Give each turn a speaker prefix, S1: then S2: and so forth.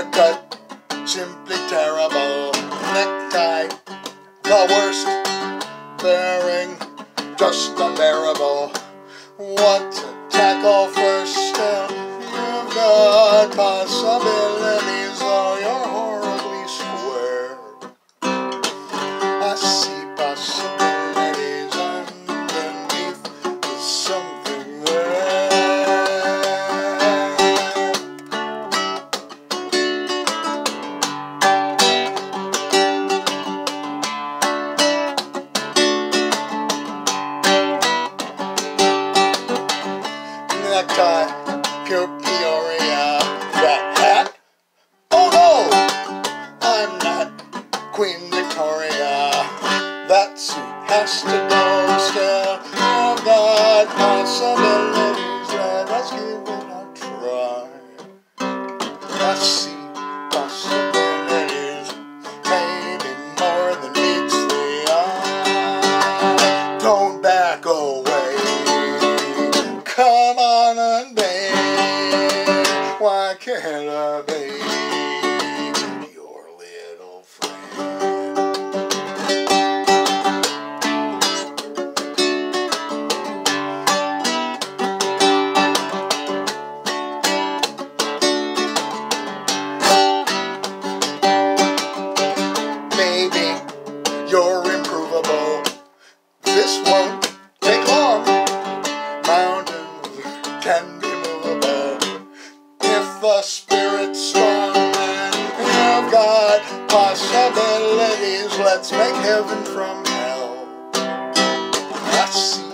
S1: Haircut, simply terrible. Necktie, the worst. Bearing, just unbearable. What to tackle first? Still, you've got possibilities, though you're horribly square. I see possibilities underneath. There's something there. Necktie, pure Peoria. That hat? Oh no! I'm not Queen Victoria. That suit has to go still. I've got possibilities. Let us give it a try. I see possibilities, maybe more than meets the eye. Don't back away. Come on and babe, why can't I be your little friend? Maybe you're improvable. This won't take long. Can be movable if the spirit's strong, and you've got possibilities. Let's make heaven from hell. I see